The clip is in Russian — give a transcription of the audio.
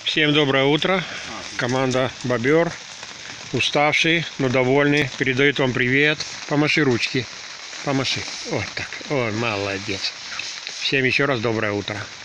Всем доброе утро. Команда Бобер, уставший, но довольный, передает вам привет. Помаши ручки. Помаши. Вот так. Ой, молодец. Всем еще раз доброе утро.